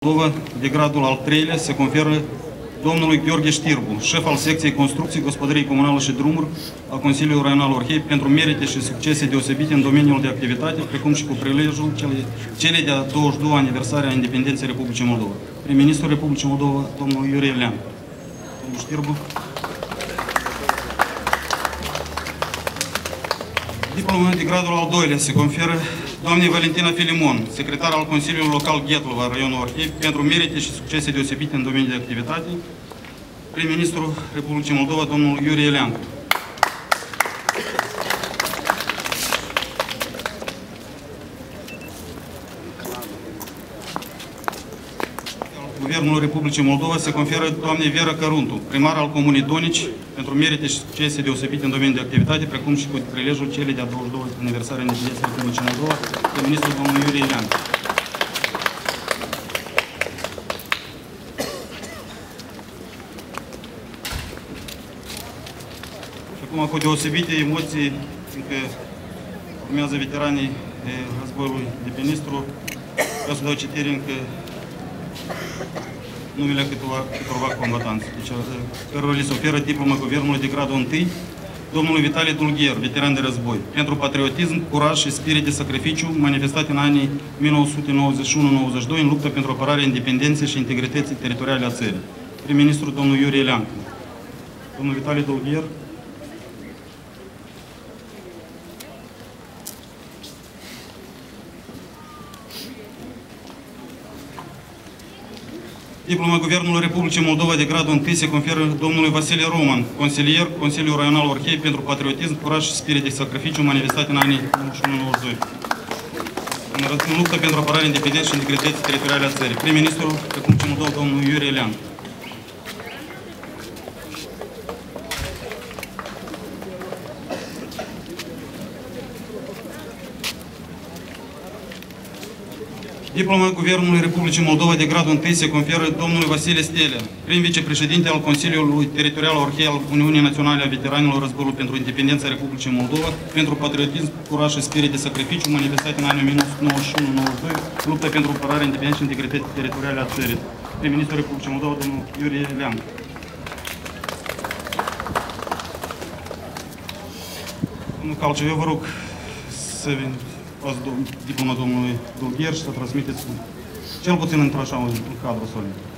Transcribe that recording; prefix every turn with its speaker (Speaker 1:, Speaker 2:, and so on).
Speaker 1: de gradul al 3-lea se conferă domnului Gheorghe Știrbu, șef al secției construcții, gospodărie comunală și drumuri al Consiliului Raional Orhei, pentru merite și succese deosebite în domeniul de activitate, precum și cu prilejul celei de-a 22-a aniversare a independenței Republicii Moldova. Prim-ministrul Republicii Moldova, domnul Iurie Lean. Domnul Știrbu. Diploma de gradul al 2-lea se conferă doamnei Valentina Filimon, secretar al Consiliului Local Ghetlova, raionul Orhei, pentru merite și succese deosebite în domeniul de activitate. Prim-ministrul Republicii Moldova, domnul Iurie Lean. Guvernul Republicii Moldova se conferă doamnei Vera Căruntu, primar al Comunei Donici, pentru merite și succese deosebite în domeniul de activitate, precum și cu prilejul celei de-a 22-a aniversare a independenței Republicii Moldova, prim-ministrul domnul Iurie Lean. Și acum, cu deosebite emoții, fiindcă urmează veteranii războiului de pe Nistru, vreau să dau citire încă numele câtorva combatanți, deci, cărora li se oferă diploma Guvernului de gradul 1, domnului Vitalie Dulgher, veteran de război, pentru patriotism, curaj și spirit de sacrificiu manifestat în anii 1991-92 în luptă pentru apărarea independenței și integrității teritoriale a țării. Prim-ministru domnul Iurie Lean. Domnul Vitalie Dulgher. Diploma Guvernului Republicii Moldova de gradul 1 se conferă domnului Vasile Roman, consilier, Consiliul Raional Orhei, pentru patriotism, curaj și spirit de sacrificiu manifestat în anii 91-92. În luptă pentru apărarea independenței și integrității teritoriale a țării. Prim-ministrul Republicii Moldova, domnul Iurie Lean. Diploma Guvernului Republicii Moldova de gradul 1 se conferă domnului Vasile Stelea, prim vicepreședinte al Consiliului Teritorial Orhei al Uniunii Naționale a Veteranilor Războiului pentru Independența Republicii Moldova, pentru patriotism, curaj și spirit de sacrificiu manifestat în anii 1991-92, luptă pentru apărarea independenței și integrității teritoriale a țării. Prim-ministrul Republicii Moldova, domnul Iurie Lean. Domnul Calciu, eu vă rog să luați diploma domnului Dulgher și să transmiteți cel puțin într-așa un cadru solid.